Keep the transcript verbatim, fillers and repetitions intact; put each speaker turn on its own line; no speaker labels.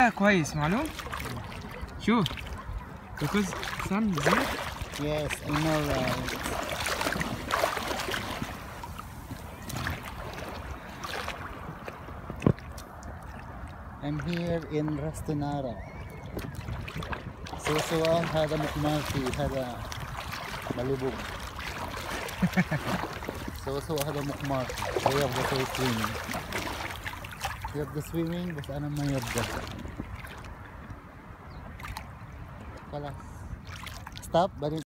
ده كويس معلوم. شوف because sun is there.
Yes, I know, right? I'm here in Rastunara. سوسوة هذا مكمارتي هذا ملبوب. سوسوة هذا مكمارتي. يبغى سوي swimming. يبغى swimming بس أنا ما يبغى. خلاص. Stop.